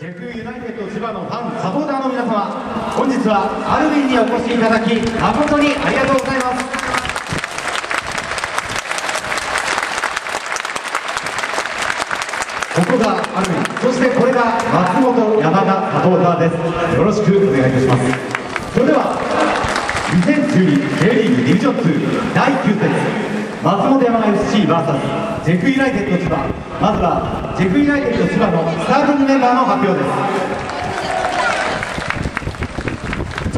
ジェフユナイテッド千葉のファン、サポーターの皆様、本日はアルビンにお越しいただき誠にありがとうございます。ここがアルビン、そしてこれが松本山田サポーターです。よろしくお願いいたします。それでは2012 J リーグディビジョン2第9節、松本山田 FC vs ジェフユナイテッド千葉。まずはジェフユナイテッド千葉のスターティングメンバーの発表です。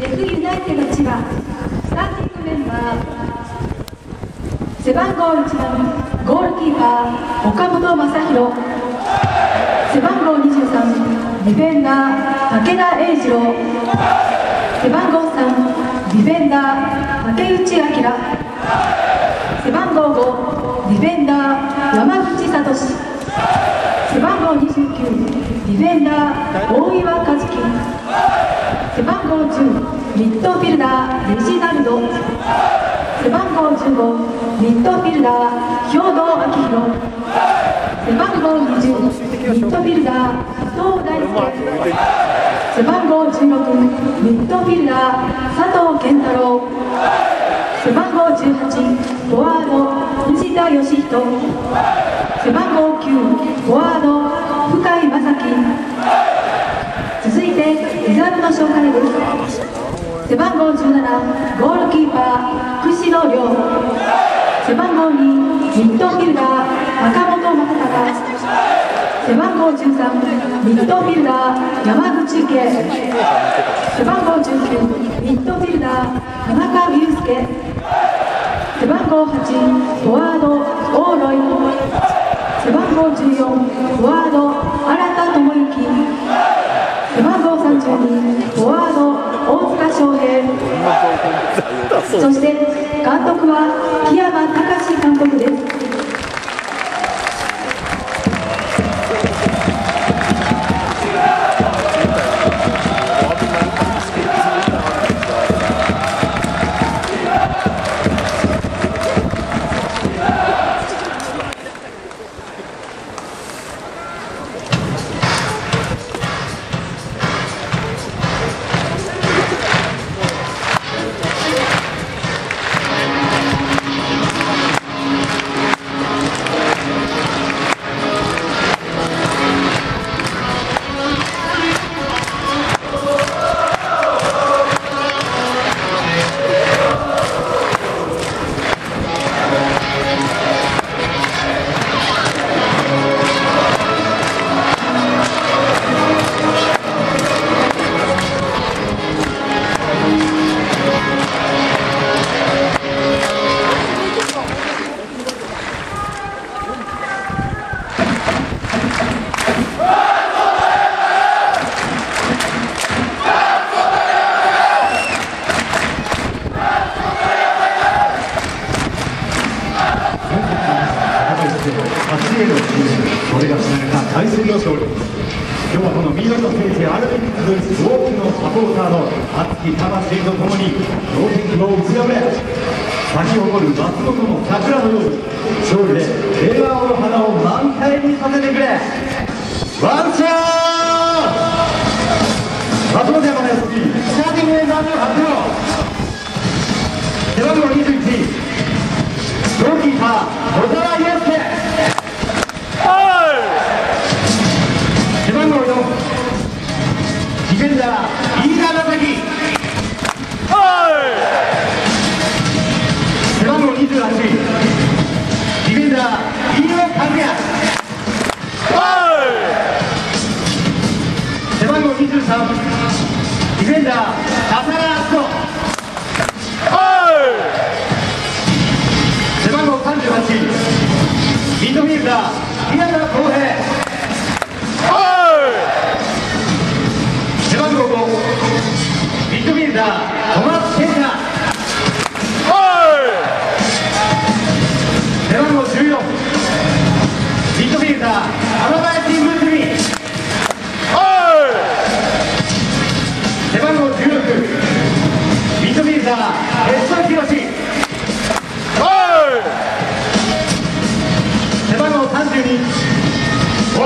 ジェフユナイテッド千葉スターティングメンバー、背番号1番ゴールキーパー岡本正弘、背番号23ディフェンダー武田英二郎、背番号3ディフェンダー竹内彰、背番号5ディフェンダー山口聡、背番号29ディフェンダー大岩和樹、背番号10ミッドフィルダーレジナルド、背番号15ミッドフィルダー兵藤明宏、背番号20ミッドフィルダー伊藤大輔、背番号16ミッドフィルダー佐藤健太郎、背番号18フォワード藤田義人、背番号9フォワード深井正樹。続いてリザーブの紹介です。背番号17ゴールキーパー串野亮、背番号2ミッドフィルダー中本正隆、背番号13ミッドフィルダー山口圭、背番号19ミッドフィルダー田中裕介、背番号8フォワード大ロイ、背番号14フォワード新田智之、背番号32フォワード大塚翔平、そして監督は木山隆監督です。 これがつなげた対戦の勝利。今日はこの緑の聖地アルビンに集い多くのサポーターの熱き魂とともに同点を打ち破れ、咲き誇る松本の桜のように勝利で笑顔の花を満開にさせてくれ。ワンチャン松本山のスターティングメンバーの発表。背番号21ゴールキーパー小沢祐介、背番号4ディフェンダー飯田正樹、背番号28ディフェンダー飯野和也、背番号23ディフェンダー浅田篤人、背番号38ミッドフィルダー宮田康平、背番号5ミッドフィルダー小松健太、背番号14ミッドフィルダー浜林睦美、背番号16ミッドフィルダー別所宏、背番号32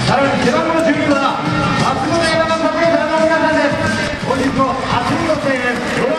さらに背番号12は松本山のサポーターの皆さんです。本日も熱いご声援